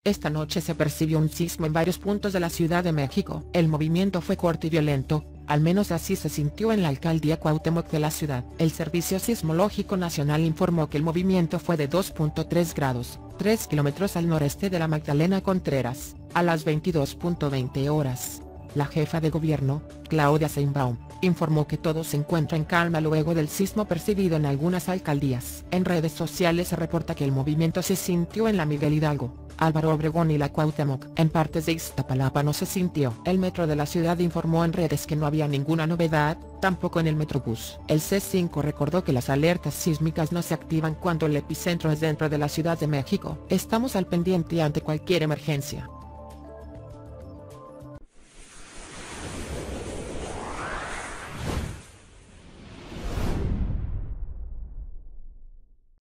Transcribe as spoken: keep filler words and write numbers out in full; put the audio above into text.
Esta noche se percibió un sismo en varios puntos de la Ciudad de México. El movimiento fue corto y violento, al menos así se sintió en la alcaldía Cuauhtémoc de la ciudad. El Servicio Sismológico Nacional informó que el movimiento fue de dos punto tres grados, tres kilómetros al noreste de la Magdalena Contreras, a las veintidós punto veinte horas. La jefa de gobierno, Claudia Sheinbaum, informó que todo se encuentra en calma luego del sismo percibido en algunas alcaldías. En redes sociales se reporta que el movimiento se sintió en la Miguel Hidalgo, Álvaro Obregón y la Cuauhtémoc. En partes de Iztapalapa no se sintió. El metro de la ciudad informó en redes que no había ninguna novedad, tampoco en el Metrobús. El C cinco recordó que las alertas sísmicas no se activan cuando el epicentro es dentro de la Ciudad de México. Estamos al pendiente ante cualquier emergencia.